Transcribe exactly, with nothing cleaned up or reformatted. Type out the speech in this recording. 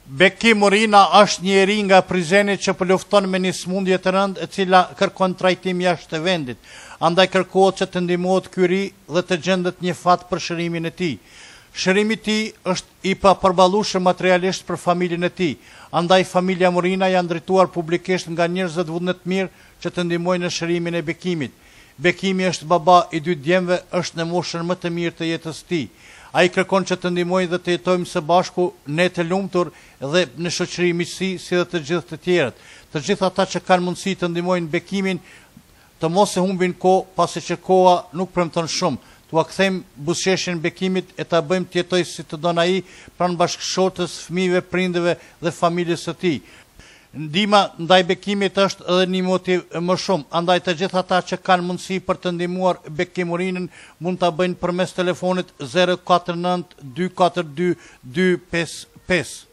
Beki Morina është një eri nga prizeni që po lufton me një smundje të rëndë e cila kërkon trajtim jashtë të vendit. Andaj kërkohet që të ndihmohet ky ri dhe të gjendet një fat për shërimin e tij. Shërimi i tij është i papërballueshëm materialisht për familjen e tij. Andaj familja Morina janë drejtuar publikisht nga njerëzit vullnet mirë që të ndihmojnë në shërimin e Bekimit. Bekimi është baba i dy djemve, është në moshën më të mirë të jetës së tij. Ai kërkon që të ndihmojnë dhe të jetojmë së bashku ne të lumtur dhe në shoqëri miqësi si dhe të gjithë të tjerët. Të gjithë ata që kanë mundësi të ndihmojnë Bekimin të mos e humbin kohë, pasi që koha nuk premton shumë. Tua kthejmë buzëqeshjen Bekimit e ta bëjmë të jetojë si të don ai pranë bashkëshortës, fëmijëve, prindëve dhe familjes së tij. Ndihma ndaj Bekimit është edhe një motiv më shumë, andaj të gjithë ata që kanë mundësi për të ndihmuar Bekim Morinën mund ta bëjnë përmes telefonit zero katër nënt dy katër dy dy pesë pesë.